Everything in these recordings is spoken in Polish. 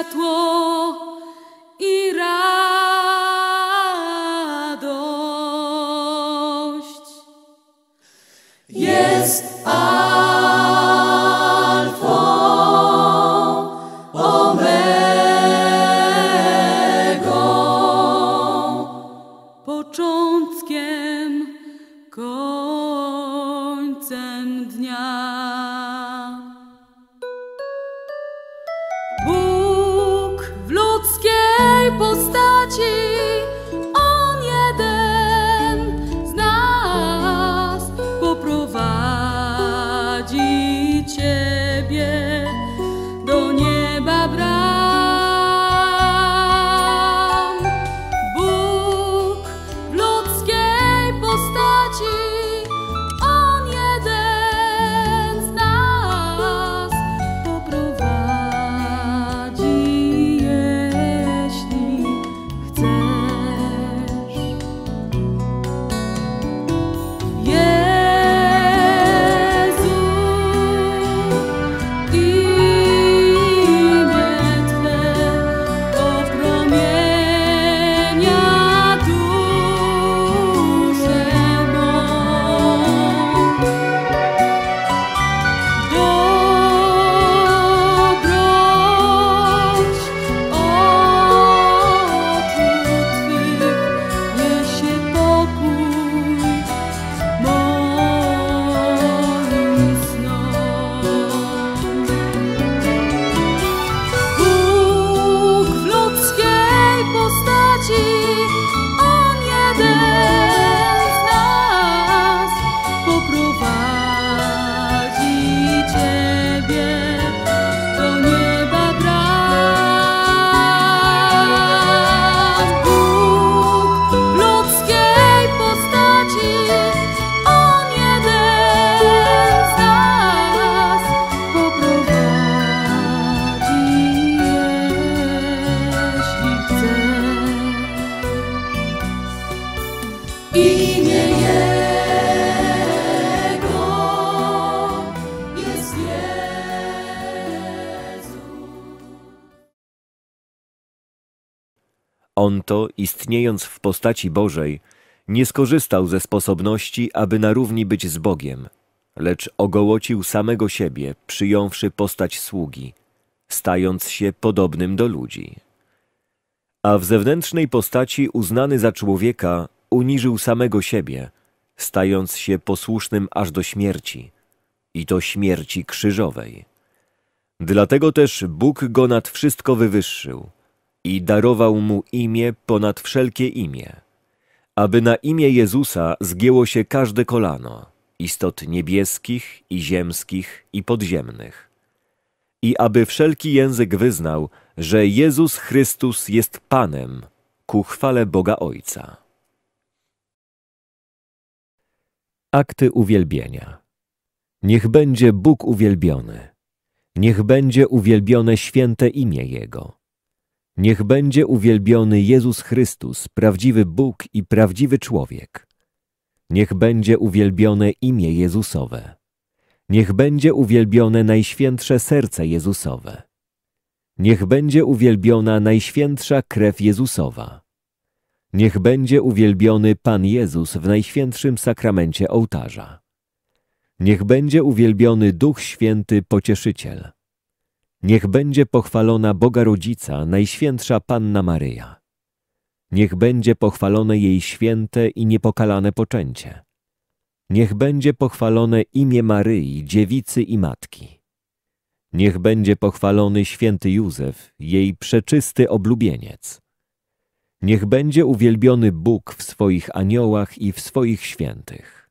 światło i radość. Jest Alfą, Omegą, początkiem, końcem dnia. Bóg w ludzkiej postaci, On jeden z nas, poprowadzi Ciebie do nieba bram. Bóg w ludzkiej postaci, On jeden z nas poprowadzi, jeśli chcesz. Jezu, imię Twe opromienia duszę mą. Dobroć oczu Twych niesie pokój moim snom. Bóg w ludzkiej postaci, On jeden z nas, poprowadzi Ciebie do nieba bram. Bóg w ludzkiej postaci, On jeden z nas poprowadzi, jeśli chcesz. Imię Jego jest Jezus. On to, istniejąc w postaci Bożej, nie skorzystał ze sposobności, aby na równi być z Bogiem, lecz ogołocił samego siebie, przyjąwszy postać sługi, stając się podobnym do ludzi. A w zewnętrznej postaci uznany za człowieka uniżył samego siebie, stając się posłusznym aż do śmierci, i to śmierci krzyżowej. Dlatego też Bóg go nad wszystko wywyższył i darował mu imię ponad wszelkie imię, aby na imię Jezusa zgięło się każde kolano, istot niebieskich i ziemskich i podziemnych, i aby wszelki język wyznał, że Jezus Chrystus jest Panem, ku chwale Boga Ojca. Akty uwielbienia. Niech będzie Bóg uwielbiony. Niech będzie uwielbione święte imię Jego. Niech będzie uwielbiony Jezus Chrystus, prawdziwy Bóg i prawdziwy człowiek. Niech będzie uwielbione imię Jezusowe. Niech będzie uwielbione Najświętsze Serce Jezusowe. Niech będzie uwielbiona Najświętsza Krew Jezusowa. Niech będzie uwielbiony Pan Jezus w Najświętszym Sakramencie ołtarza. Niech będzie uwielbiony Duch Święty Pocieszyciel. Niech będzie pochwalona Boga Rodzica, Najświętsza Panna Maryja. Niech będzie pochwalone jej święte i niepokalane poczęcie. Niech będzie pochwalone imię Maryi, Dziewicy i Matki. Niech będzie pochwalony święty Józef, jej przeczysty oblubieniec. Niech będzie uwielbiony Bóg w swoich aniołach i w swoich świętych.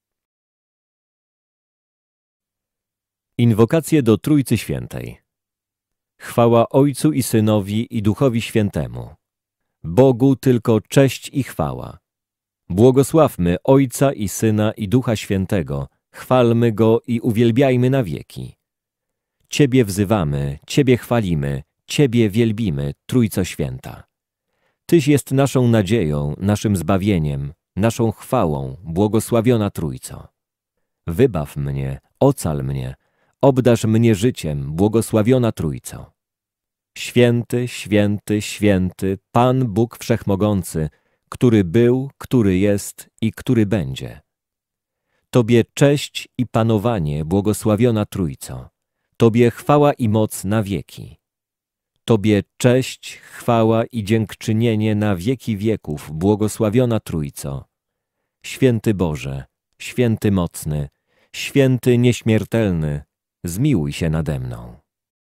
Inwokacje do Trójcy Świętej. Chwała Ojcu i Synowi i Duchowi Świętemu. Bogu tylko cześć i chwała. Błogosławmy Ojca i Syna i Ducha Świętego, chwalmy Go i uwielbiajmy na wieki. Ciebie wzywamy, Ciebie chwalimy, Ciebie wielbimy, Trójco Święta. Tyś jest naszą nadzieją, naszym zbawieniem, naszą chwałą, błogosławiona Trójco. Wybaw mnie, ocal mnie, obdarz mnie życiem, błogosławiona Trójco. Święty, święty, święty, Pan Bóg Wszechmogący, który był, który jest i który będzie. Tobie cześć i panowanie, błogosławiona Trójco. Tobie chwała i moc na wieki. Tobie cześć, chwała i dziękczynienie na wieki wieków, błogosławiona Trójco. Święty Boże, święty mocny, święty nieśmiertelny, zmiłuj się nade mną.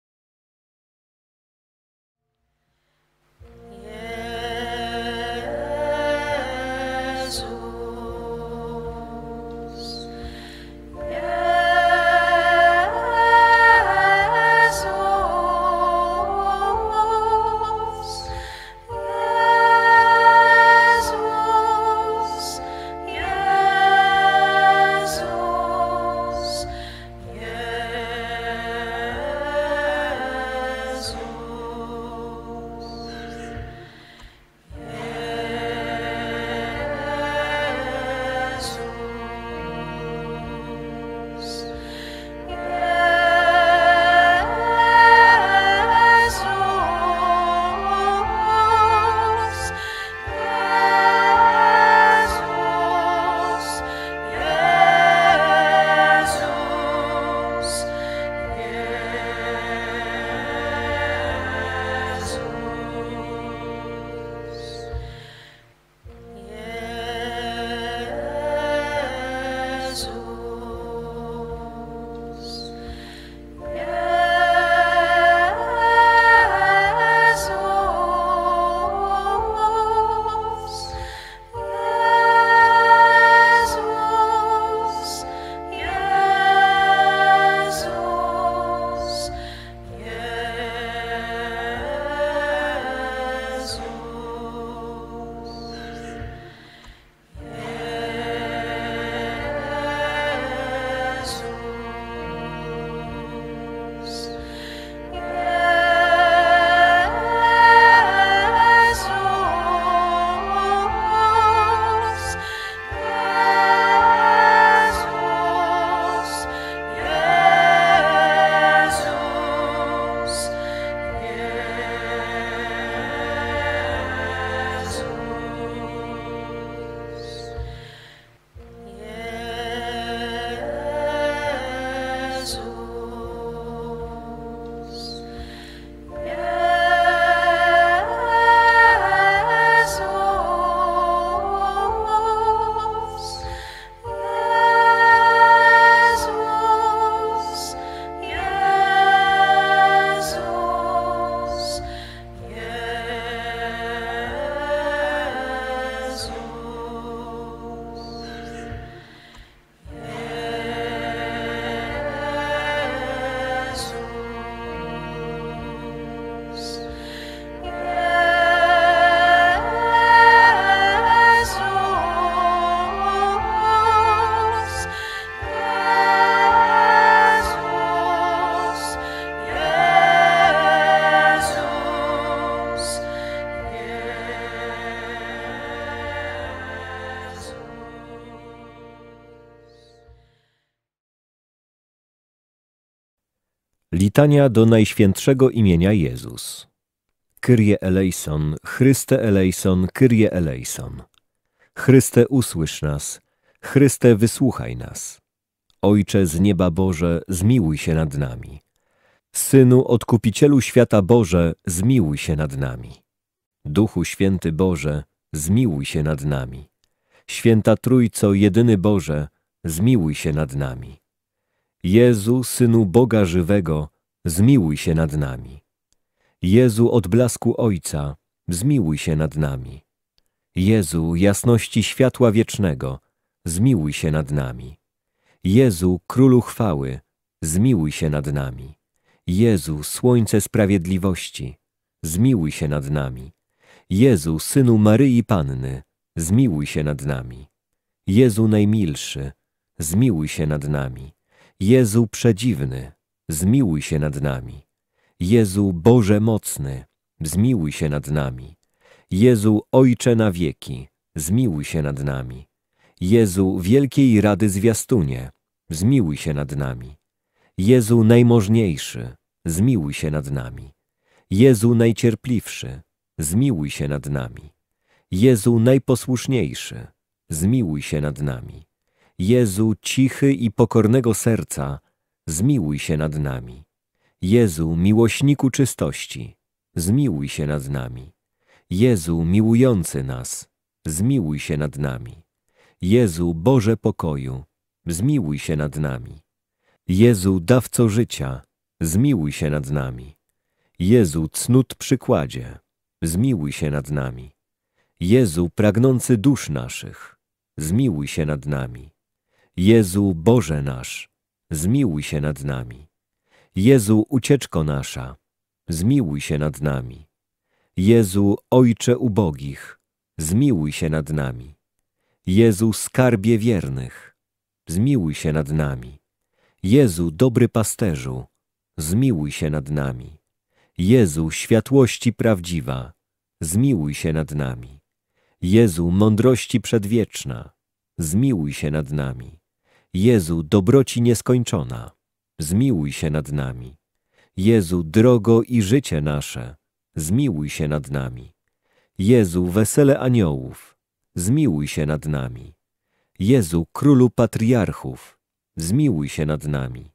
Litania do Najświętszego imienia Jezus. Kyrie eleison, Chryste eleison, Kyrie eleison. Chryste, usłysz nas. Chryste, wysłuchaj nas. Ojcze z nieba Boże, zmiłuj się nad nami. Synu, Odkupicielu świata Boże, zmiłuj się nad nami. Duchu Święty Boże, zmiłuj się nad nami. Święta Trójco, jedyny Boże, zmiłuj się nad nami. Jezu, Synu Boga żywego, zmiłuj się nad nami. Jezu, odblasku Ojca, zmiłuj się nad nami. Jezu, jasności światła wiecznego, zmiłuj się nad nami. Jezu, Królu chwały, zmiłuj się nad nami. Jezu, Słońce sprawiedliwości, zmiłuj się nad nami. Jezu, Synu Maryi Panny, zmiłuj się nad nami. Jezu najmilszy, zmiłuj się nad nami. Jezu przedziwny, zmiłuj się nad nami. Jezu Boże mocny, zmiłuj się nad nami. Jezu Ojcze na wieki, zmiłuj się nad nami. Jezu wielkiej rady zwiastunie, zmiłuj się nad nami. Jezu najmożniejszy, zmiłuj się nad nami. Jezu najcierpliwszy, zmiłuj się nad nami. Jezu najposłuszniejszy, zmiłuj się nad nami. Jezu cichy i pokornego serca, zmiłuj się nad nami. Jezu miłośniku czystości, zmiłuj się nad nami. Jezu miłujący nas, zmiłuj się nad nami. Jezu Boże pokoju, zmiłuj się nad nami. Jezu dawco życia, zmiłuj się nad nami. Jezu cnót przykładzie, zmiłuj się nad nami. Jezu pragnący dusz naszych, zmiłuj się nad nami. Jezu Boże nasz, zmiłuj się nad nami. Jezu ucieczko nasza, zmiłuj się nad nami. Jezu Ojcze ubogich, zmiłuj się nad nami. Jezu skarbie wiernych, zmiłuj się nad nami. Jezu dobry pasterzu, zmiłuj się nad nami. Jezu światłości prawdziwa, zmiłuj się nad nami. Jezu mądrości przedwieczna, zmiłuj się nad nami. Jezu dobroci nieskończona, zmiłuj się nad nami. Jezu drogo i życie nasze, zmiłuj się nad nami. Jezu wesele aniołów, zmiłuj się nad nami. Jezu królu patriarchów, zmiłuj się nad nami.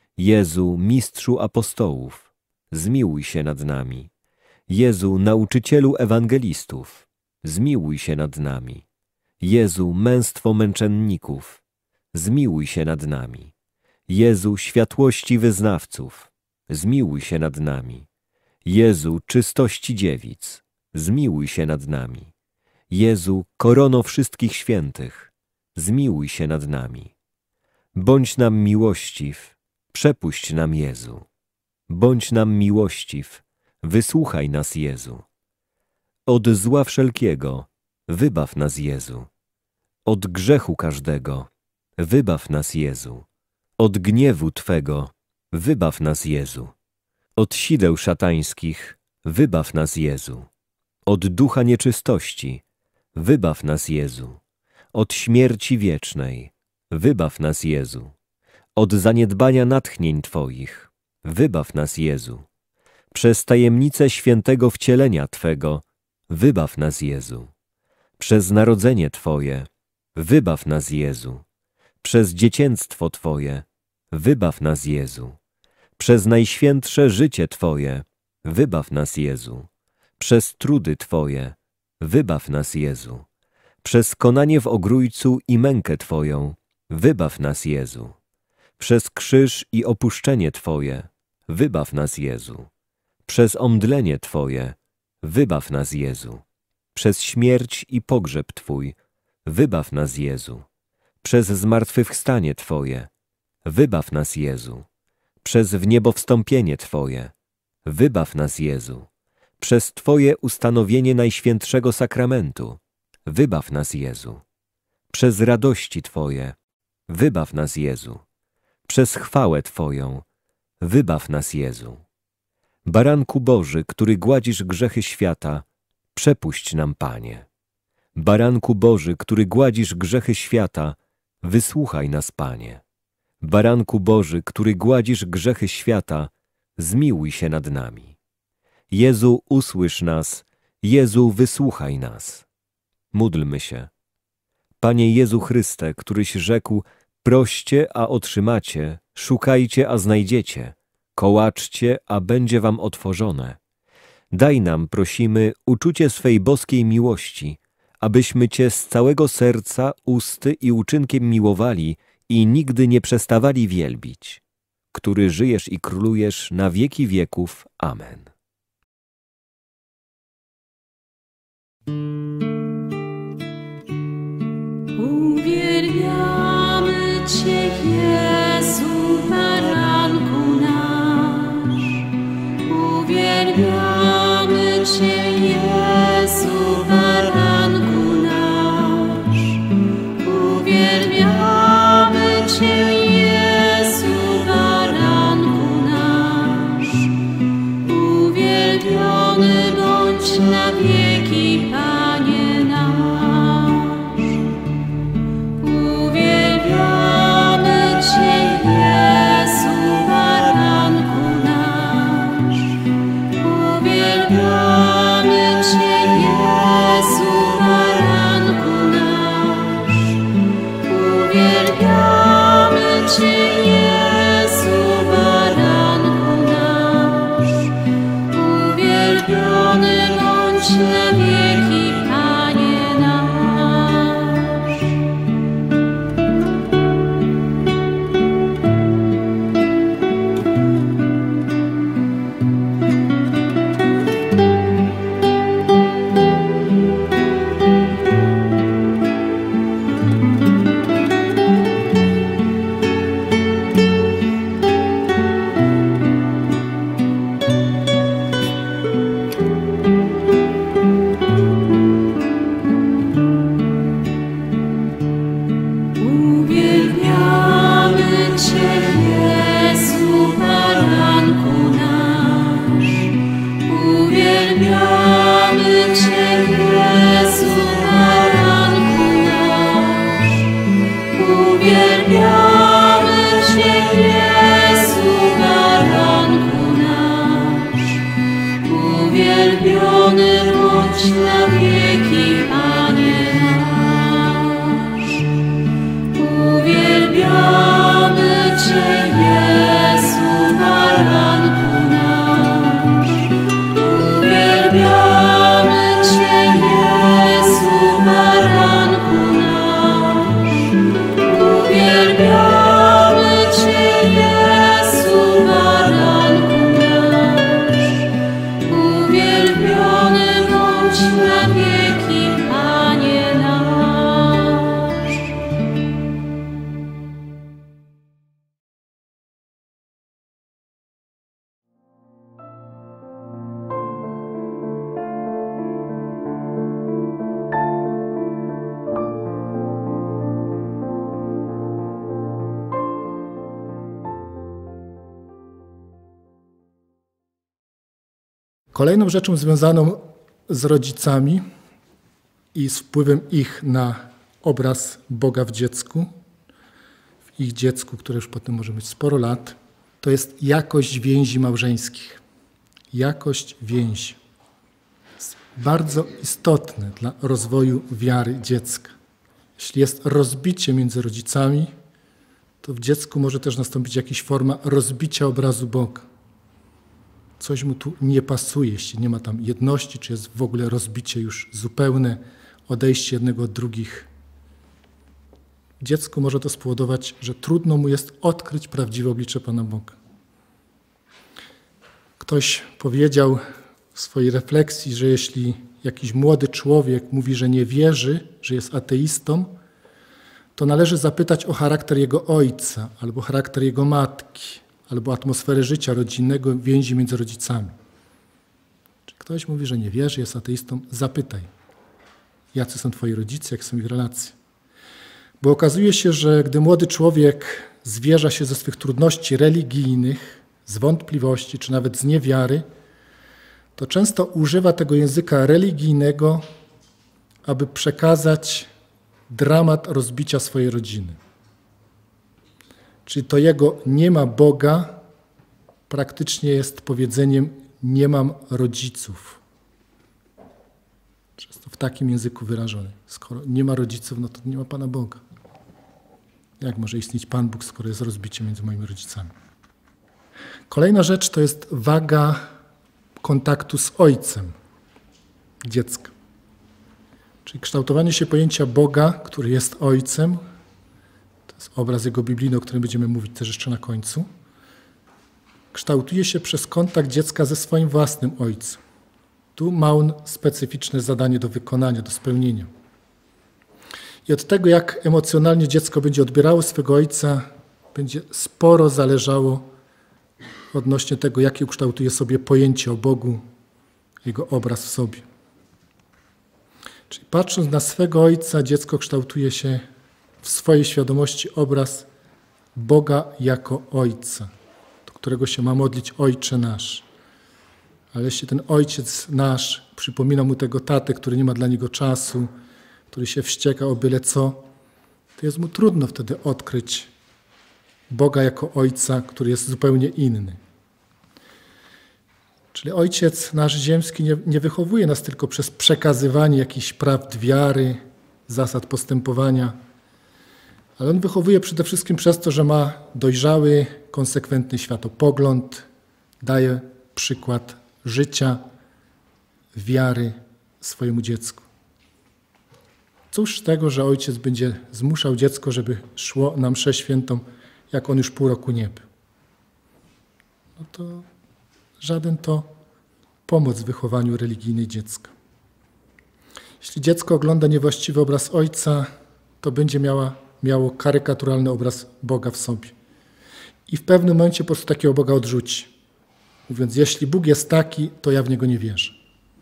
Jezu mistrzu apostołów, zmiłuj się nad nami. Jezu nauczycielu ewangelistów, zmiłuj się nad nami. Jezu męstwo męczenników, zmiłuj się nad nami. Jezu światłości wyznawców, zmiłuj się nad nami. Jezu czystości dziewic, zmiłuj się nad nami. Jezu korono wszystkich świętych, zmiłuj się nad nami. Bądź nam miłościw, przepuść nam Jezu. Bądź nam miłościw, wysłuchaj nas Jezu. Od zła wszelkiego wybaw nas Jezu. Od grzechu każdego wybaw nas Jezu. Od gniewu Twego wybaw nas Jezu. Od sideł szatańskich wybaw nas Jezu. Od ducha nieczystości wybaw nas Jezu. Od śmierci wiecznej wybaw nas Jezu. Od zaniedbania natchnień Twoich wybaw nas Jezu. Przez tajemnicę świętego wcielenia Twego wybaw nas Jezu. Przez narodzenie Twoje wybaw nas Jezu. Przez dziecięctwo Twoje wybaw nas Jezu. Przez najświętsze życie Twoje wybaw nas Jezu. Przez trudy Twoje wybaw nas Jezu. Przez konanie w ogrójcu i mękę Twoją wybaw nas Jezu. Przez krzyż i opuszczenie Twoje wybaw nas Jezu. Przez omdlenie Twoje wybaw nas Jezu. Przez śmierć i pogrzeb Twój wybaw nas Jezu. Przez zmartwychwstanie Twoje wybaw nas Jezu. Przez wniebowstąpienie Twoje wybaw nas Jezu. Przez Twoje ustanowienie Najświętszego Sakramentu wybaw nas Jezu. Przez radości Twoje wybaw nas Jezu. Przez chwałę Twoją wybaw nas Jezu. Baranku Boży, który gładzisz grzechy świata, przepuść nam, Panie. Baranku Boży, który gładzisz grzechy świata, wysłuchaj nas, Panie. Baranku Boży, który gładzisz grzechy świata, zmiłuj się nad nami. Jezu, usłysz nas, Jezu, wysłuchaj nas. Módlmy się. Panie Jezu Chryste, któryś rzekł: proście, a otrzymacie, szukajcie, a znajdziecie, kołaczcie, a będzie wam otworzone. Daj nam, prosimy, uczucie swej boskiej miłości, abyśmy Cię z całego serca, usty i uczynkiem miłowali i nigdy nie przestawali wielbić, który żyjesz i królujesz na wieki wieków. Amen. Uwielbiamy Cię, Jezu, baranku nasz. Uwielbiamy Cię, Jezu, baranku nasz. Uwielbiamy Cię, Jezu, baranku nasz. na wieki, Panie nasz. Kolejną rzeczą związaną z rodzicami i z wpływem ich na obraz Boga w dziecku, w ich dziecku, które już potem może mieć sporo lat, to jest jakość więzi małżeńskich. Jakość więzi jest bardzo istotne dla rozwoju wiary dziecka. Jeśli jest rozbicie między rodzicami, to w dziecku może też nastąpić jakaś forma rozbicia obrazu Boga. Coś mu tu nie pasuje, jeśli nie ma tam jedności, czy jest w ogóle rozbicie już zupełne, odejście jednego od drugich. W dziecku może to spowodować, że trudno mu jest odkryć prawdziwe oblicze Pana Boga. Ktoś powiedział w swojej refleksji, że jeśli jakiś młody człowiek mówi, że nie wierzy, że jest ateistą, to należy zapytać o charakter jego ojca albo charakter jego matki, albo atmosferę życia rodzinnego, więzi między rodzicami. Czy ktoś mówi, że nie wierzy, jest ateistą? Zapytaj, jacy są twoi rodzice, jakie są ich relacje. Bo okazuje się, że gdy młody człowiek zwierza się ze swych trudności religijnych, z wątpliwości, czy nawet z niewiary, to często używa tego języka religijnego, aby przekazać dramat rozbicia swojej rodziny. Czyli to jego nie ma Boga praktycznie jest powiedzeniem nie mam rodziców. Często w takim języku wyrażone. Skoro nie ma rodziców, no to nie ma Pana Boga. Jak może istnieć Pan Bóg, skoro jest rozbicie między moimi rodzicami? Kolejna rzecz to jest waga kontaktu z Ojcem dziecka. Czyli kształtowanie się pojęcia Boga, który jest Ojcem, to jest obraz Jego biblijny, o którym będziemy mówić też jeszcze na końcu, kształtuje się przez kontakt dziecka ze swoim własnym Ojcem. Tu ma on specyficzne zadanie do wykonania, do spełnienia. I od tego, jak emocjonalnie dziecko będzie odbierało swego Ojca, będzie sporo zależało odnośnie tego, jakie ukształtuje sobie pojęcie o Bogu, Jego obraz w sobie. Czyli patrząc na swego Ojca, dziecko kształtuje się w swojej świadomości obraz Boga jako Ojca, do którego się ma modlić Ojcze nasz. Ale jeśli ten Ojciec nasz przypomina mu tego tatę, który nie ma dla niego czasu, który się wścieka o byle co, to jest mu trudno wtedy odkryć Boga jako Ojca, który jest zupełnie inny. Czyli Ojciec nasz ziemski nie wychowuje nas tylko przez przekazywanie jakichś prawd wiary, zasad postępowania, ale On wychowuje przede wszystkim przez to, że ma dojrzały, konsekwentny światopogląd, daje przykład życia, wiary, swojemu dziecku. Cóż z tego, że ojciec będzie zmuszał dziecko, żeby szło na mszę świętą, jak on już pół roku nie był. No to żaden to pomoc w wychowaniu religijnej dziecka. Jeśli dziecko ogląda niewłaściwy obraz ojca, to będzie miało karykaturalny obraz Boga w sobie. I w pewnym momencie po prostu takiego Boga odrzuci. Mówiąc, jeśli Bóg jest taki, to ja w Niego nie wierzę.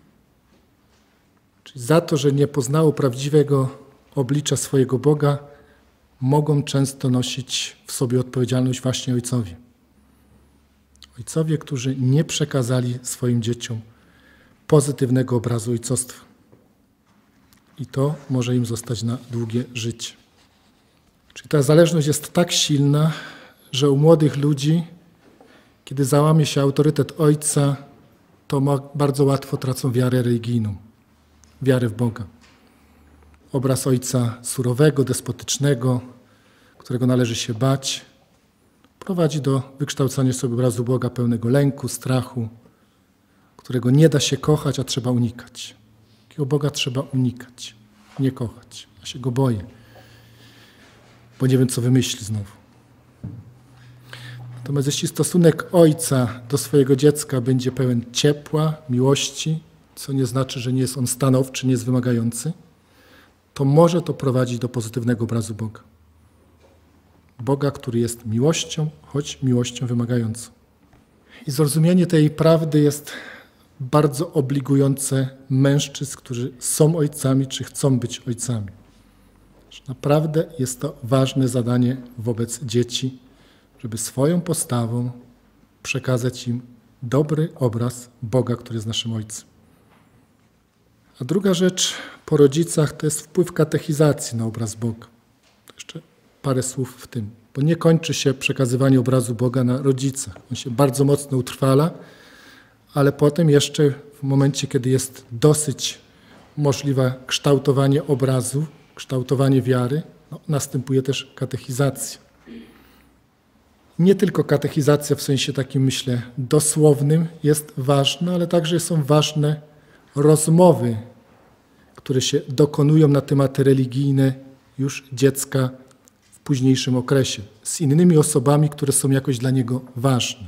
Czyli za to, że nie poznało prawdziwego oblicza swojego Boga, mogą często nosić w sobie odpowiedzialność właśnie ojcowie. Ojcowie, którzy nie przekazali swoim dzieciom pozytywnego obrazu ojcostwa. I to może im zostać na długie życie. Czyli ta zależność jest tak silna, że u młodych ludzi, kiedy załamie się autorytet ojca, to bardzo łatwo tracą wiarę religijną, wiarę w Boga. Obraz ojca surowego, despotycznego, którego należy się bać, prowadzi do wykształcania sobie obrazu Boga pełnego lęku, strachu, którego nie da się kochać, a trzeba unikać. Takiego Boga trzeba unikać, nie kochać. Ja się Go boję, bo nie wiem, co wymyśli znowu. Natomiast jeśli stosunek ojca do swojego dziecka będzie pełen ciepła, miłości, co nie znaczy, że nie jest on stanowczy, nie jest wymagający, to może to prowadzić do pozytywnego obrazu Boga. Boga, który jest miłością, choć miłością wymagającą. I zrozumienie tej prawdy jest bardzo obligujące mężczyzn, którzy są ojcami, czy chcą być ojcami. Że naprawdę jest to ważne zadanie wobec dzieci, żeby swoją postawą przekazać im dobry obraz Boga, który jest naszym Ojcem. A druga rzecz po rodzicach to jest wpływ katechizacji na obraz Boga. Jeszcze parę słów w tym, bo nie kończy się przekazywanie obrazu Boga na rodzicach. On się bardzo mocno utrwala, ale potem jeszcze w momencie, kiedy jest dosyć możliwe kształtowanie obrazu, kształtowanie wiary, następuje też katechizacja. Nie tylko katechizacja w sensie takim, myślę, dosłownym jest ważna, ale także są ważne rozmowy, które się dokonują na tematy religijne już dziecka w późniejszym okresie, z innymi osobami, które są jakoś dla niego ważne.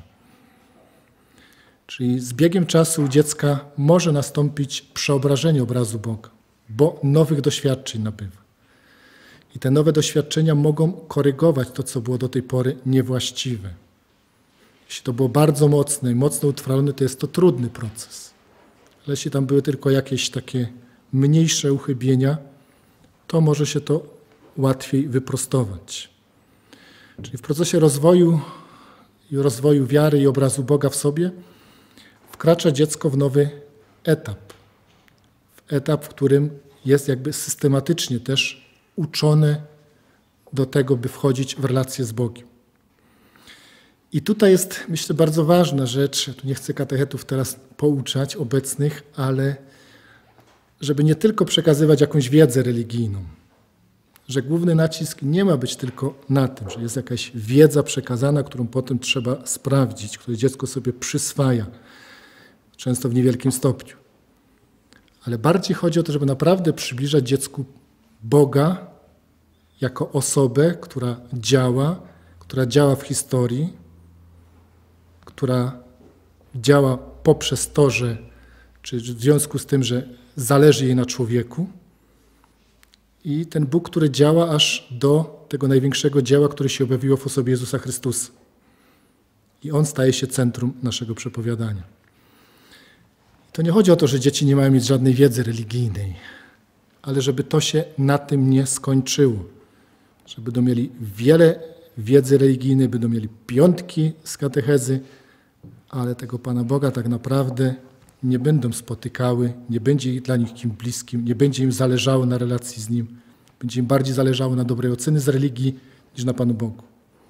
Czyli z biegiem czasu u dziecka może nastąpić przeobrażenie obrazu Boga, bo nowych doświadczeń nabywa. I te nowe doświadczenia mogą korygować to, co było do tej pory niewłaściwe. Jeśli to było bardzo mocne i mocno utrwalone, to jest to trudny proces. Ale jeśli tam były tylko jakieś takie mniejsze uchybienia, to może się to łatwiej wyprostować. Czyli w procesie rozwoju wiary i obrazu Boga w sobie wkracza dziecko w nowy etap. W etap, w którym jest jakby systematycznie też uczone do tego, by wchodzić w relację z Bogiem. I tutaj jest, myślę, bardzo ważna rzecz, ja tu nie chcę katechetów teraz pouczać obecnych, ale żeby nie tylko przekazywać jakąś wiedzę religijną, że główny nacisk nie ma być tylko na tym, że jest jakaś wiedza przekazana, którą potem trzeba sprawdzić, którą dziecko sobie przyswaja, często w niewielkim stopniu. Ale bardziej chodzi o to, żeby naprawdę przybliżać dziecku Boga jako osobę, która działa w historii, która działa poprzez to, czy w związku z tym, że zależy jej na człowieku. I ten Bóg, który działa aż do tego największego dzieła, które się objawiło w osobie Jezusa Chrystusa. I On staje się centrum naszego przepowiadania. To nie chodzi o to, że dzieci nie mają mieć żadnej wiedzy religijnej, ale żeby to się na tym nie skończyło. Żeby będą mieli wiele wiedzy religijnej, będą mieli piątki z katechezy, ale tego Pana Boga tak naprawdę nie będą spotykały, nie będzie dla nich kim bliskim, nie będzie im zależało na relacji z Nim, będzie im bardziej zależało na dobrej oceny z religii niż na Panu Bogu.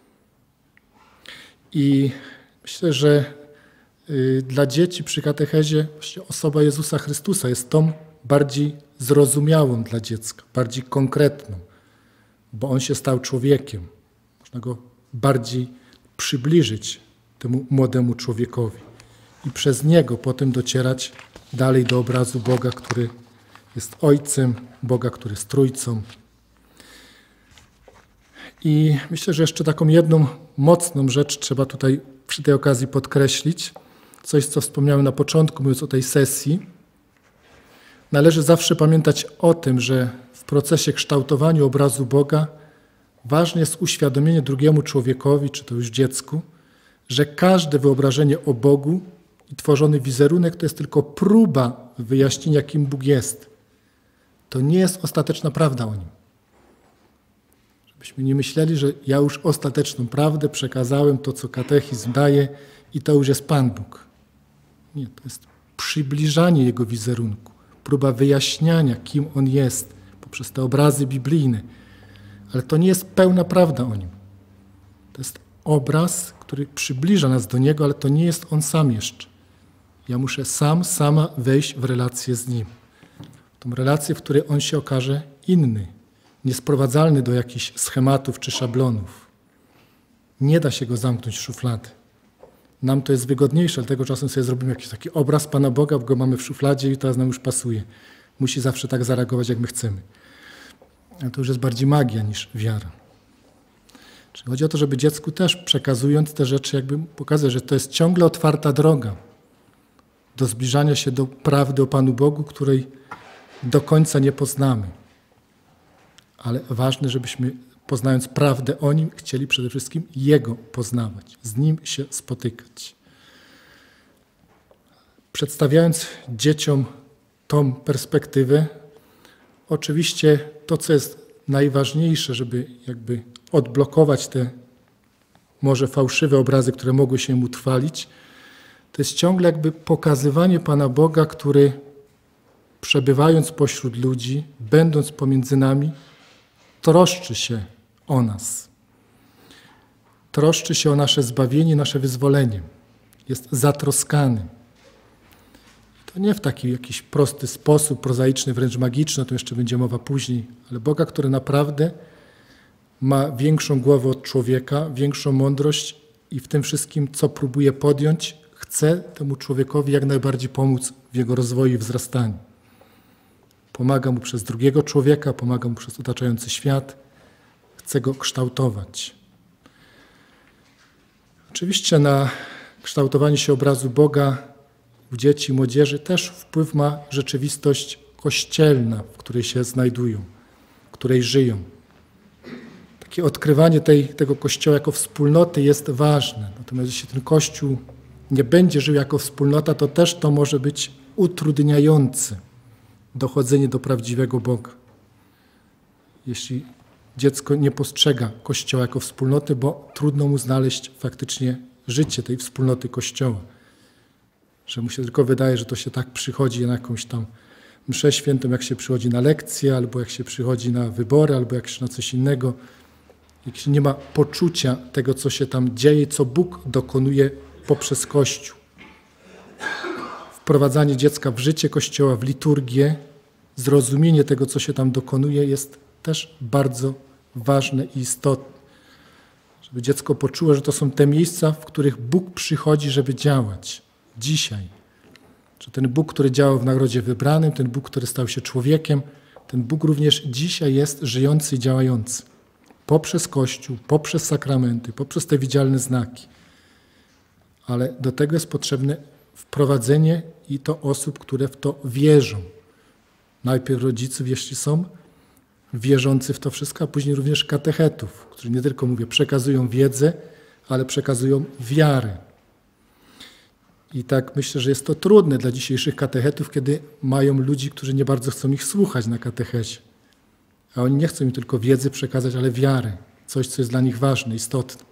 I myślę, że dla dzieci przy katechezie właśnie osoba Jezusa Chrystusa jest tą bardziej zrozumiałą dla dziecka, bardziej konkretną, bo On się stał człowiekiem. Można Go bardziej przybliżyć temu młodemu człowiekowi i przez Niego potem docierać dalej do obrazu Boga, który jest Ojcem, Boga, który jest Trójcą. I myślę, że jeszcze taką jedną mocną rzecz trzeba tutaj przy tej okazji podkreślić. Coś, co wspomniałem na początku, mówiąc o tej sesji. Należy zawsze pamiętać o tym, że w procesie kształtowania obrazu Boga ważne jest uświadomienie drugiemu człowiekowi, czy to już dziecku, że każde wyobrażenie o Bogu i tworzony wizerunek to jest tylko próba wyjaśnienia, kim Bóg jest. To nie jest ostateczna prawda o Nim. Żebyśmy nie myśleli, że ja już ostateczną prawdę przekazałem, to co katechizm daje i to już jest Pan Bóg. Nie, to jest przybliżanie Jego wizerunku, próba wyjaśniania, kim On jest poprzez te obrazy biblijne. Ale to nie jest pełna prawda o Nim. To jest obraz, który przybliża nas do Niego, ale to nie jest On sam jeszcze. Ja muszę sama wejść w relację z Nim. Tą relację, w której On się okaże inny, niesprowadzalny do jakichś schematów czy szablonów. Nie da się Go zamknąć w szuflady. Nam to jest wygodniejsze, dlatego czasem sobie zrobimy jakiś taki obraz Pana Boga, bo Go mamy w szufladzie i teraz nam już pasuje. Musi zawsze tak zareagować, jak my chcemy. Ale to już jest bardziej magia niż wiara. Czyli chodzi o to, żeby dziecku też przekazując te rzeczy jakby pokazać, że to jest ciągle otwarta droga do zbliżania się do prawdy o Panu Bogu, której do końca nie poznamy. Ale ważne, żebyśmy poznając prawdę o Nim, chcieli przede wszystkim Jego poznawać, z Nim się spotykać. Przedstawiając dzieciom tą perspektywę, oczywiście to, co jest najważniejsze, żeby jakby odblokować te może fałszywe obrazy, które mogły się im utrwalić, to jest ciągle jakby pokazywanie Pana Boga, który przebywając pośród ludzi, będąc pomiędzy nami, troszczy się o nas. Troszczy się o nasze zbawienie, nasze wyzwolenie. Jest zatroskany. To nie w taki jakiś prosty sposób, prozaiczny, wręcz magiczny, to jeszcze będzie mowa później, ale Boga, który naprawdę ma większą głowę od człowieka, większą mądrość i w tym wszystkim, co próbuje podjąć, chce temu człowiekowi jak najbardziej pomóc w jego rozwoju i wzrastaniu. Pomaga mu przez drugiego człowieka, pomaga mu przez otaczający świat, chce go kształtować. Oczywiście na kształtowanie się obrazu Boga u dzieci i młodzieży też wpływ ma rzeczywistość kościelna, w której się znajdują, w której żyją. Takie odkrywanie tego Kościoła jako wspólnoty jest ważne. Natomiast jeśli ten Kościół nie będzie żył jako wspólnota, to też to może być utrudniające dochodzenie do prawdziwego Boga. Jeśli dziecko nie postrzega Kościoła jako wspólnoty, bo trudno mu znaleźć faktycznie życie tej wspólnoty Kościoła. Że mu się tylko wydaje, że to się tak przychodzi na jakąś tam mszę świętą, jak się przychodzi na lekcje, albo jak się przychodzi na wybory, albo jak się na coś innego. Jeśli nie ma poczucia tego, co się tam dzieje, co Bóg dokonuje poprzez Kościół. Wprowadzanie dziecka w życie Kościoła, w liturgię, zrozumienie tego, co się tam dokonuje, jest też bardzo ważne i istotne. Żeby dziecko poczuło, że to są te miejsca, w których Bóg przychodzi, żeby działać. Dzisiaj. Że ten Bóg, który działał w narodzie wybranym, ten Bóg, który stał się człowiekiem, ten Bóg również dzisiaj jest żyjący i działający. Poprzez Kościół, poprzez sakramenty, poprzez te widzialne znaki. Ale do tego jest potrzebne wprowadzenie i to osób, które w to wierzą. Najpierw rodziców, jeśli są wierzący w to wszystko, a później również katechetów, którzy nie tylko, przekazują wiedzę, ale przekazują wiarę. I tak myślę, że jest to trudne dla dzisiejszych katechetów, kiedy mają ludzi, którzy nie bardzo chcą ich słuchać na katechezie. A oni nie chcą im tylko wiedzy przekazać, ale wiarę. Coś, co jest dla nich ważne, istotne.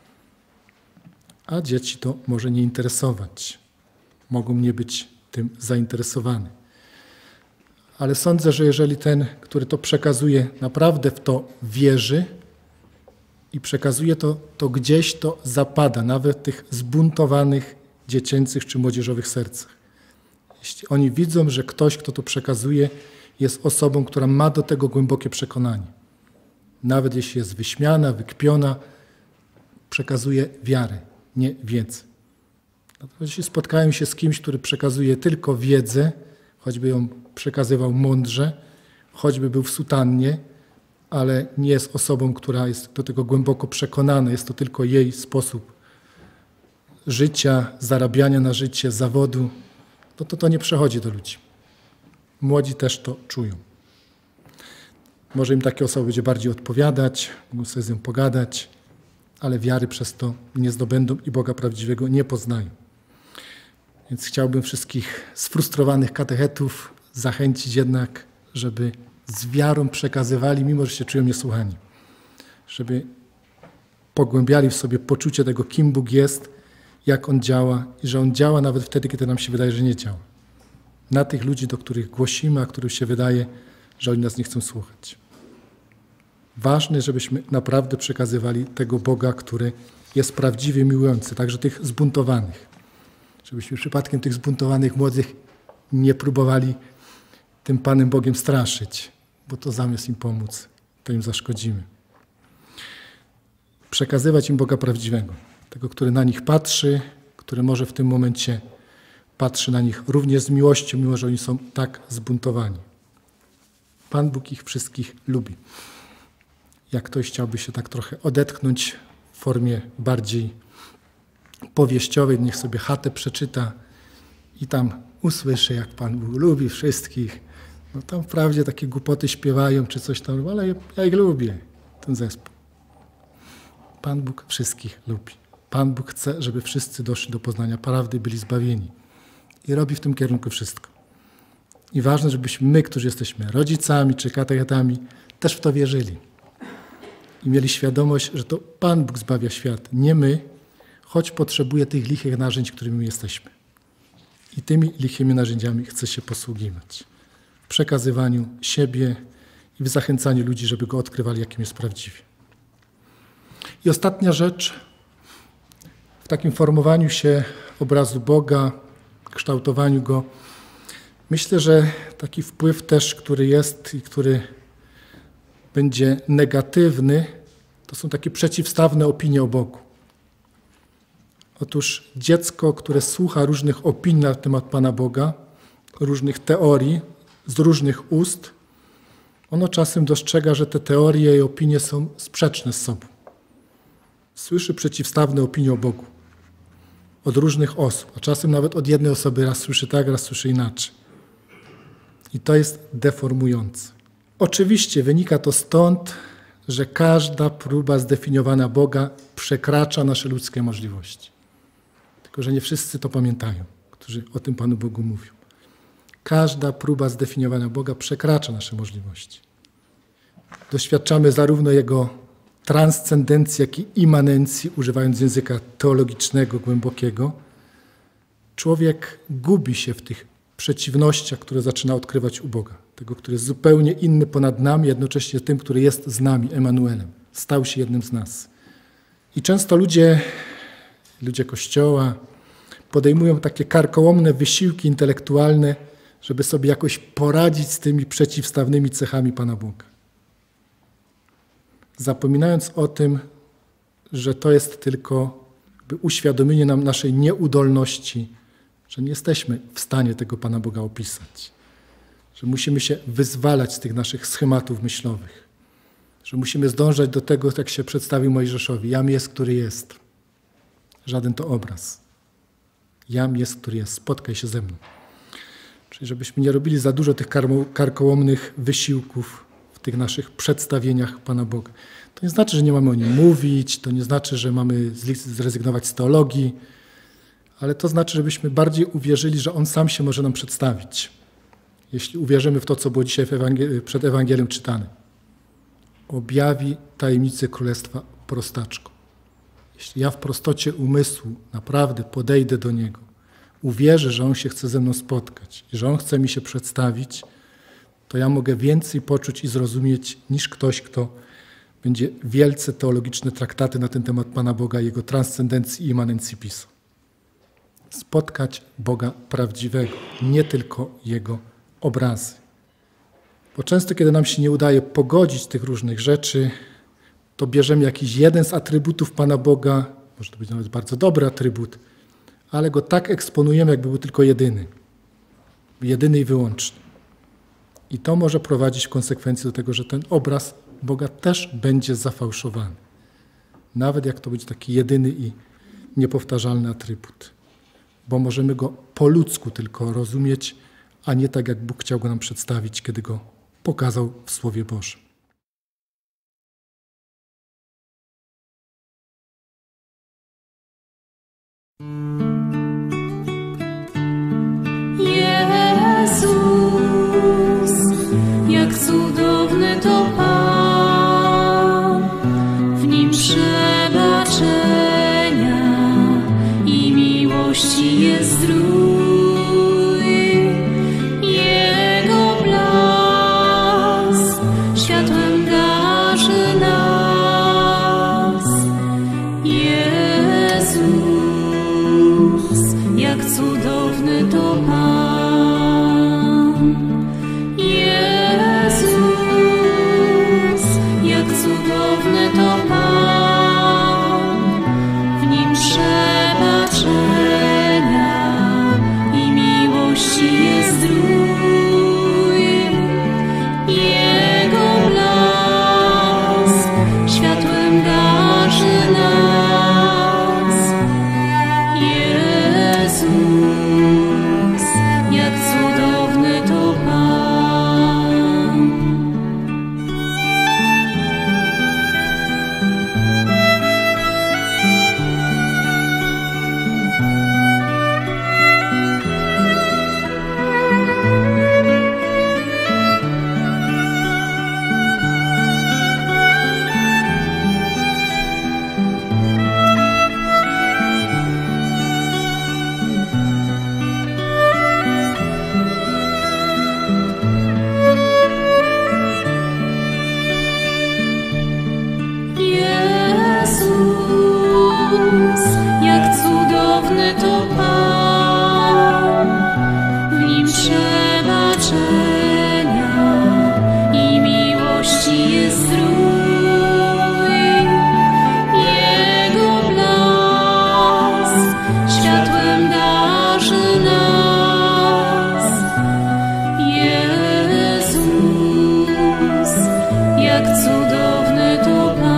A dzieci to może nie interesować. Mogą nie być tym zainteresowane. Ale sądzę, że jeżeli ten, który to przekazuje, naprawdę w to wierzy i przekazuje to gdzieś to zapada, nawet w tych zbuntowanych dziecięcych czy młodzieżowych sercach. Jeśli oni widzą, że ktoś, kto to przekazuje, jest osobą, która ma do tego głębokie przekonanie. Nawet jeśli jest wyśmiana, wykpiona, przekazuje wiarę, nie wiedzę. Natomiast jeśli spotkają się z kimś, który przekazuje tylko wiedzę, choćby ją przekazywał mądrze, choćby był w sutannie, ale nie jest osobą, która jest do tego głęboko przekonana. Jest to tylko jej sposób życia, zarabiania na życie, zawodu. To nie przechodzi do ludzi. Młodzi też to czują. Może im takie osoby będzie bardziej odpowiadać, mogą sobie z nią pogadać, ale wiary przez to nie zdobędą i Boga prawdziwego nie poznają. Więc chciałbym wszystkich sfrustrowanych katechetów zachęcić jednak, żeby z wiarą przekazywali, mimo że się czują niesłuchani. Żeby pogłębiali w sobie poczucie tego, kim Bóg jest, jak On działa i że On działa nawet wtedy, kiedy nam się wydaje, że nie działa. Na tych ludzi, do których głosimy, a których się wydaje, że oni nas nie chcą słuchać. Ważne, żebyśmy naprawdę przekazywali tego Boga, który jest prawdziwie miłujący, także tych zbuntowanych. Żebyśmy przypadkiem tych zbuntowanych młodych nie próbowali tym Panem Bogiem straszyć, bo to zamiast im pomóc, to im zaszkodzimy. Przekazywać im Boga prawdziwego, tego, który na nich patrzy, który może w tym momencie patrzy na nich również z miłością, mimo że oni są tak zbuntowani. Pan Bóg ich wszystkich lubi. Jak ktoś chciałby się tak trochę odetchnąć w formie bardziej powieściowej, niech sobie Chatę przeczyta i tam usłyszy, jak Pan Bóg lubi wszystkich. No tam wprawdzie takie głupoty śpiewają czy coś tam, ale ja ich lubię, ten zespół. Pan Bóg wszystkich lubi. Pan Bóg chce, żeby wszyscy doszli do poznania prawdy, byli zbawieni. I robi w tym kierunku wszystko. I ważne, żebyśmy my, którzy jesteśmy rodzicami czy katechetami, też w to wierzyli. I mieli świadomość, że to Pan Bóg zbawia świat, nie my, choć potrzebuje tych lichych narzędzi, którymi my jesteśmy. I tymi lichymi narzędziami chce się posługiwać. W przekazywaniu siebie i w zachęcaniu ludzi, żeby Go odkrywali, jakim jest prawdziwie. I ostatnia rzecz, w takim formowaniu się obrazu Boga, kształtowaniu Go, myślę, że taki wpływ też, który jest i który będzie negatywny, to są takie przeciwstawne opinie o Bogu. Otóż dziecko, które słucha różnych opinii na temat Pana Boga, różnych teorii, z różnych ust, ono czasem dostrzega, że te teorie i opinie są sprzeczne z sobą. Słyszy przeciwstawne opinie o Bogu od różnych osób, a czasem nawet od jednej osoby raz słyszy tak, raz słyszy inaczej. I to jest deformujące. Oczywiście wynika to stąd, że każda próba zdefiniowania Boga przekracza nasze ludzkie możliwości. Tylko że nie wszyscy to pamiętają, którzy o tym Panu Bogu mówią. Każda próba zdefiniowania Boga przekracza nasze możliwości. Doświadczamy zarówno Jego transcendencji, jak i immanencji, używając języka teologicznego, głębokiego. Człowiek gubi się w tych przeciwnościach, które zaczyna odkrywać u Boga. Tego, który jest zupełnie inny ponad nami, jednocześnie tym, który jest z nami, Emanuelem. Stał się jednym z nas. I często ludzie Kościoła podejmują takie karkołomne wysiłki intelektualne, żeby sobie jakoś poradzić z tymi przeciwstawnymi cechami Pana Boga. Zapominając o tym, że to jest tylko uświadomienie nam naszej nieudolności, że nie jesteśmy w stanie tego Pana Boga opisać, że musimy się wyzwalać z tych naszych schematów myślowych, że musimy zdążać do tego, jak się przedstawił Mojżeszowi. Jam jest, który jest. Żaden to obraz. Jam jest, który jest. Spotkaj się ze mną. Czyli żebyśmy nie robili za dużo tych karkołomnych wysiłków w tych naszych przedstawieniach Pana Boga. To nie znaczy, że nie mamy o Nim mówić, to nie znaczy, że mamy zrezygnować z teologii, ale to znaczy, żebyśmy bardziej uwierzyli, że On sam się może nam przedstawić. Jeśli uwierzymy w to, co było dzisiaj przed Ewangelią czytane. Objawi tajemnicę Królestwa prostaczkom. Jeśli ja w prostocie umysłu naprawdę podejdę do Niego, uwierzę, że On się chce ze mną spotkać i że On chce mi się przedstawić, to ja mogę więcej poczuć i zrozumieć niż ktoś, kto będzie wielce teologiczne traktaty na ten temat Pana Boga, Jego transcendencji i immanencji pisał. Spotkać Boga prawdziwego, nie tylko Jego obrazy. Bo często, kiedy nam się nie udaje pogodzić tych różnych rzeczy, to bierzemy jakiś jeden z atrybutów Pana Boga, może to być nawet bardzo dobry atrybut, ale go tak eksponujemy, jakby był tylko jedyny. jedyny i wyłączny. I to może prowadzić w konsekwencji do tego, że ten obraz Boga też będzie zafałszowany. Nawet jak to będzie taki jedyny i niepowtarzalny atrybut. Bo możemy go po ludzku tylko rozumieć, a nie tak, jak Bóg chciał go nam przedstawić, kiedy go pokazał w Słowie Bożym. Jezus, jak cudowny to Pan, w Nim przebaczenia i miłości jest zdrój. Jego blask światłem darzy nas. Jezus, jak cudowny to Pan. Jezus, jak cudowny to Pan, w Nim przebaczenia i miłości jest zdrój. Jego blask światłem darzy nas. Jezus, jak cudowny to Pan. Jezus, jak cudowny to Pan, w Nim przebaczenia i miłości jest zdrój. Jego blask światłem darzy nas. Jezus, jak cudowny to Pan.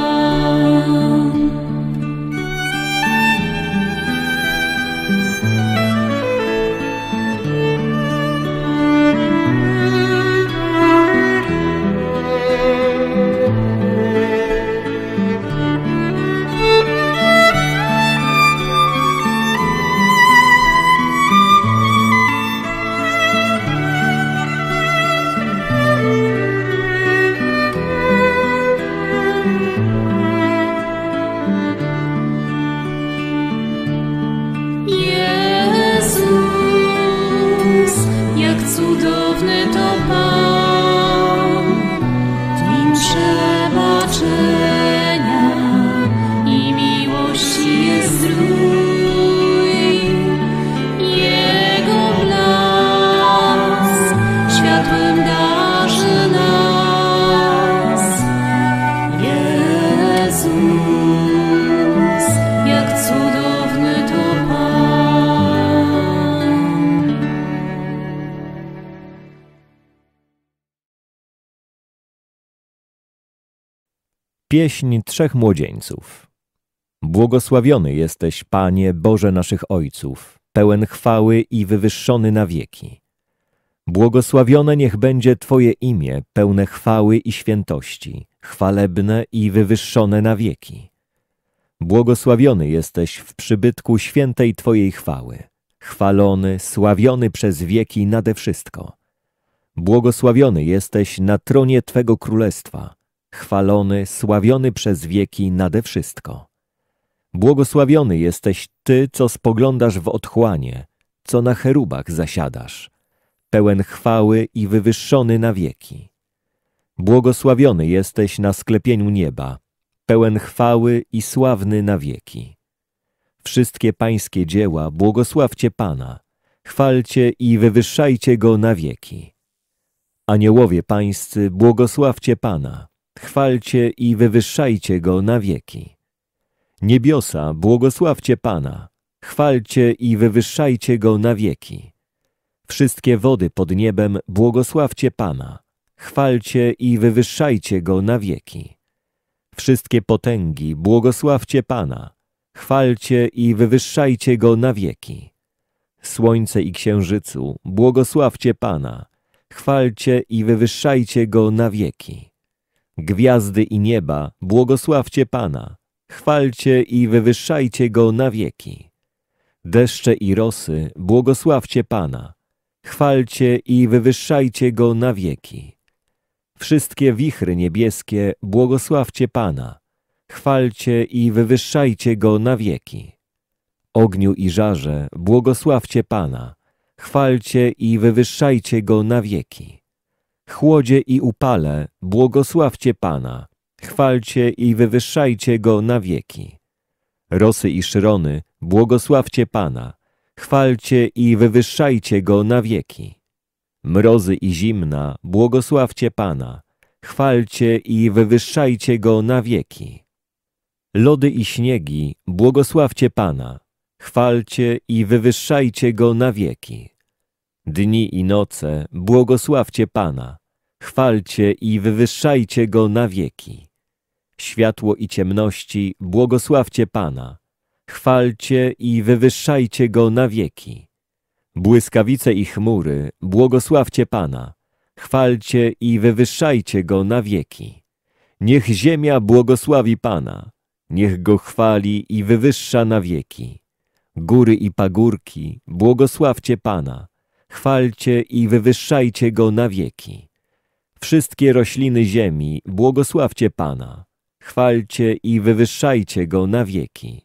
Jezus, jak cudowny to Pan, w Nim przebaczenia i miłości jest zdrój. Jego blask światłem darzy nas. Jezus, jak cudowny to Pan. Pieśń trzech młodzieńców. Błogosławiony jesteś, Panie, Boże naszych ojców, pełen chwały i wywyższony na wieki. Błogosławione niech będzie Twoje imię, pełne chwały i świętości, chwalebne i wywyższone na wieki. Błogosławiony jesteś w przybytku świętej Twojej chwały, chwalony, sławiony przez wieki nade wszystko. Błogosławiony jesteś na tronie Twego królestwa, chwalony, sławiony przez wieki nade wszystko. Błogosławiony jesteś Ty, co spoglądasz w otchłanie, co na cherubach zasiadasz, pełen chwały i wywyższony na wieki. Błogosławiony jesteś na sklepieniu nieba, pełen chwały i sławny na wieki. Wszystkie pańskie dzieła błogosławcie Pana, chwalcie i wywyższajcie Go na wieki. Aniołowie pańscy, błogosławcie Pana, chwalcie i wywyższajcie Go na wieki. Niebiosa, błogosławcie Pana, chwalcie i wywyższajcie Go na wieki. Wszystkie wody pod niebem, błogosławcie Pana. Chwalcie i wywyższajcie Go na wieki. Wszystkie potęgi, błogosławcie Pana. Chwalcie i wywyższajcie Go na wieki. Słońce i księżycu, błogosławcie Pana. Chwalcie i wywyższajcie Go na wieki. Gwiazdy i nieba, błogosławcie Pana. Chwalcie i wywyższajcie Go na wieki. Deszcze i rosy, błogosławcie Pana. Chwalcie i wywyższajcie Go na wieki. Wszystkie wichry niebieskie, błogosławcie Pana. Chwalcie i wywyższajcie Go na wieki. Ogniu i żarze, błogosławcie Pana. Chwalcie i wywyższajcie Go na wieki. Chłodzie i upale, błogosławcie Pana. Chwalcie i wywyższajcie Go na wieki. Rosy i szrony, błogosławcie Pana. Chwalcie i wywyższajcie Go na wieki. Mrozy i zimna, błogosławcie Pana. Chwalcie i wywyższajcie Go na wieki. Lody i śniegi, błogosławcie Pana. Chwalcie i wywyższajcie Go na wieki. Dni i noce, błogosławcie Pana. Chwalcie i wywyższajcie Go na wieki. Światło i ciemności, błogosławcie Pana. Chwalcie i wywyższajcie Go na wieki. Błyskawice i chmury, błogosławcie Pana. Chwalcie i wywyższajcie Go na wieki. Niech ziemia błogosławi Pana. Niech Go chwali i wywyższa na wieki. Góry i pagórki, błogosławcie Pana. Chwalcie i wywyższajcie Go na wieki. Wszystkie rośliny ziemi, błogosławcie Pana. Chwalcie i wywyższajcie Go na wieki.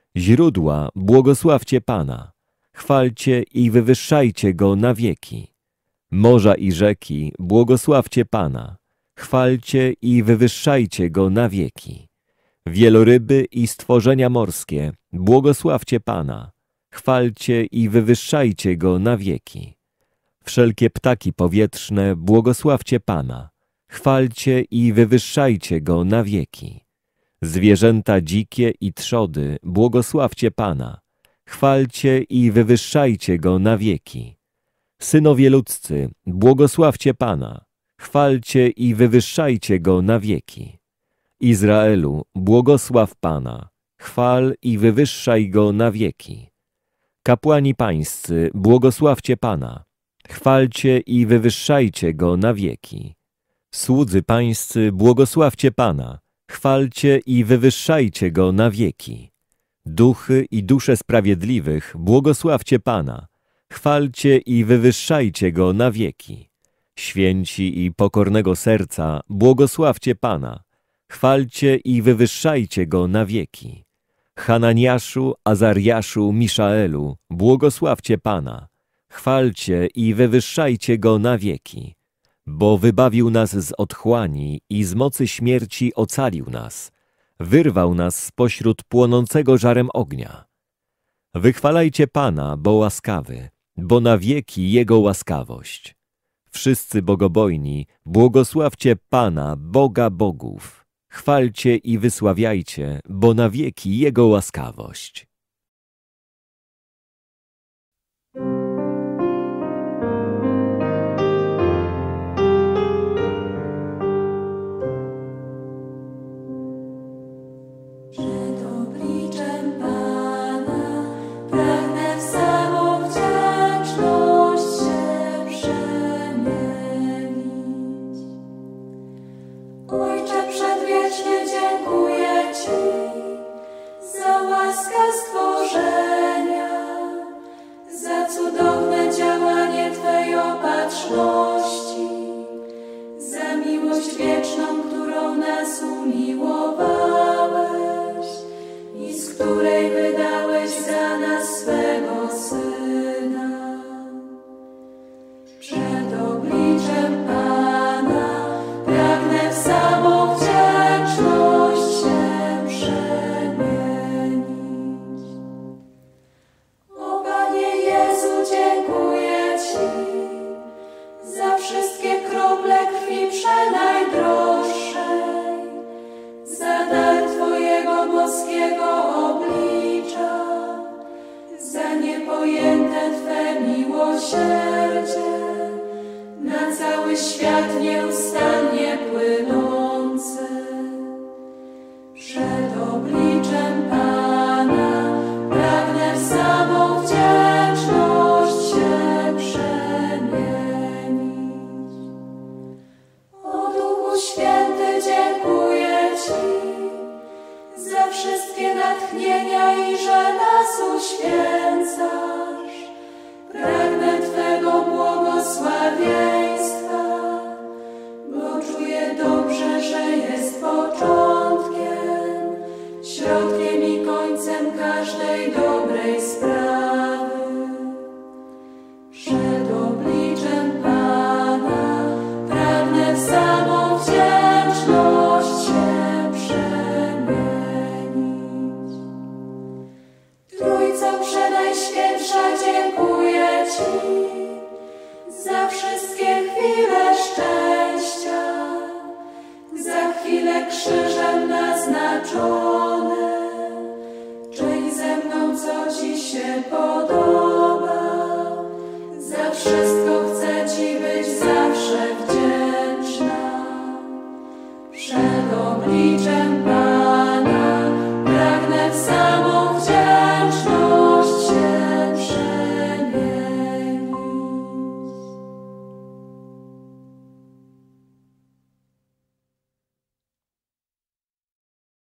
Źródła, błogosławcie Pana. Chwalcie i wywyższajcie Go na wieki. Morza i rzeki, błogosławcie Pana. Chwalcie i wywyższajcie Go na wieki. Wieloryby i stworzenia morskie, błogosławcie Pana. Chwalcie i wywyższajcie Go na wieki. Wszelkie ptaki powietrzne, błogosławcie Pana. Chwalcie i wywyższajcie Go na wieki. Zwierzęta dzikie i trzody, błogosławcie Pana. Chwalcie i wywyższajcie Go na wieki. Synowie ludzcy, błogosławcie Pana. Chwalcie i wywyższajcie Go na wieki. Izraelu, błogosław Pana. Chwal i wywyższaj Go na wieki. Kapłani pańscy, błogosławcie Pana. Chwalcie i wywyższajcie Go na wieki. Słudzy pańscy, błogosławcie Pana. Chwalcie i wywyższajcie Go na wieki. Duchy i dusze sprawiedliwych, błogosławcie Pana. Chwalcie i wywyższajcie Go na wieki. Święci i pokornego serca, błogosławcie Pana. Chwalcie i wywyższajcie Go na wieki. Hananiaszu, Azariaszu, Miszaelu, błogosławcie Pana. Chwalcie i wywyższajcie Go na wieki. Bo wybawił nas z otchłani i z mocy śmierci ocalił nas. Wyrwał nas spośród płonącego żarem ognia. Wychwalajcie Pana, bo łaskawy, bo na wieki Jego łaskawość. Wszyscy bogobojni, błogosławcie Pana, Boga bogów. Chwalcie i wysławiajcie, bo na wieki Jego łaskawość. Za miłość wieczną, którą nas umiłowałeś i z której wydałeś za nas swego Syna. Przed obliczem Pana pragnę w samą wdzięczność się przemienić. O Panie Jezu, dziękuję Ci za wszystkie krople krwi przenajdroższej, za dar Twojego boskiego oblicza. nieustannie płynący. Przed obliczem Pana pragnę w samą wdzięczność się przemienić. O Duchu Święty, dziękuję Ci za wszystkie natchnienia i że nas uświęcasz. Pragnę Twego błogosławieństwa, bo czuję dobrze, że jest początkiem, środkiem i końcem każdej dobrej sprawy. Przed obliczem Pana pragnę w samą wdzięczność się przemienić. Trójco Przenajświętsza, dziękuję Ci za wszystkie chwile szczęścia, za chwile krzyżem naznaczone. Czyń ze mną, co Ci się podoba.